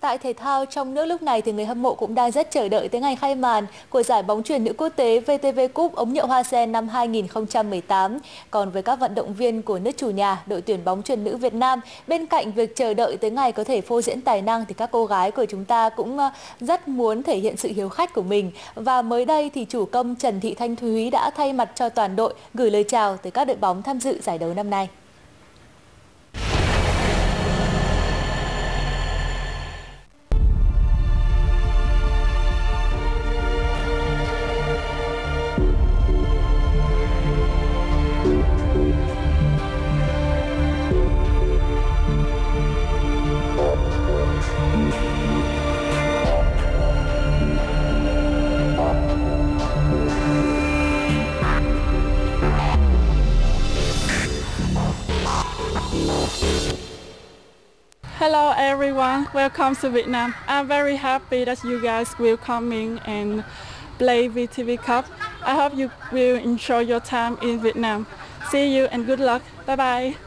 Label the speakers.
Speaker 1: Tại thể thao trong nước lúc này thì người hâm mộ cũng đang rất chờ đợi tới ngày khai màn của giải bóng chuyền nữ quốc tế VTV Cup ống nhựa Hoa Sen năm 2018. Còn với các vận động viên của nước chủ nhà, đội tuyển bóng chuyền nữ Việt Nam, bên cạnh việc chờ đợi tới ngày có thể phô diễn tài năng thì các cô gái của chúng ta cũng rất muốn thể hiện sự hiếu khách của mình. Và mới đây thì chủ công Trần Thị Thanh Thúy đã thay mặt cho toàn đội gửi lời chào tới các đội bóng tham dự giải đấu năm nay.
Speaker 2: Hello everyone, welcome to Vietnam. I'm very happy that you guys will come in and play VTV Cup. I hope you will enjoy your time in Vietnam. See you and good luck. Bye bye.